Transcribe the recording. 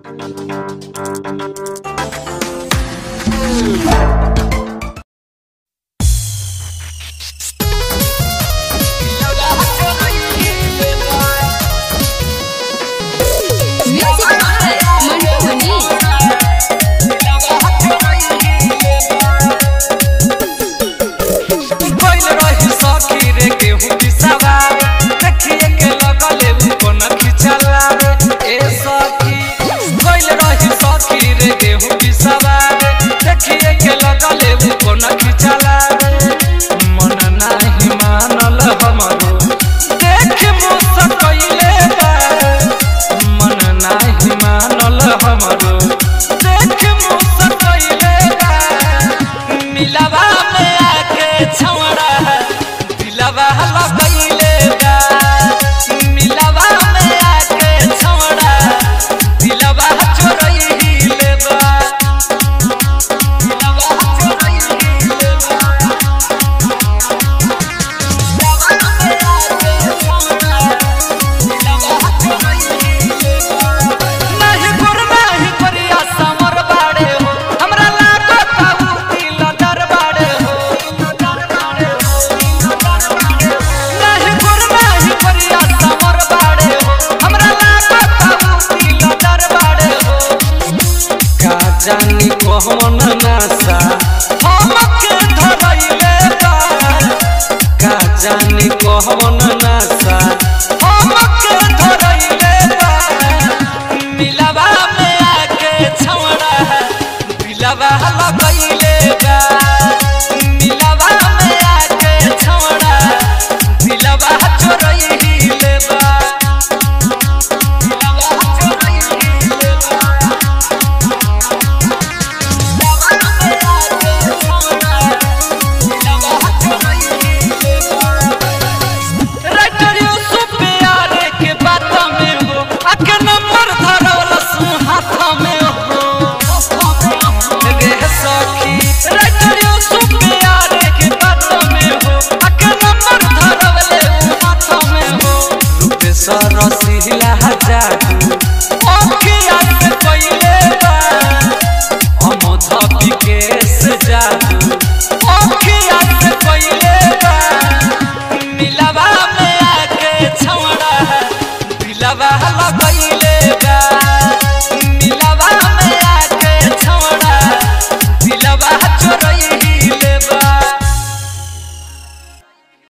जानी कहवन नासा हमके धरैले बा का जानी कहवन नासा हमके धरैले बा मिलवा में आके छौड़ा दिलवा लगैले बा मिलवा में आके छौड़ा दिलवा चोरैले बा रसीला जादू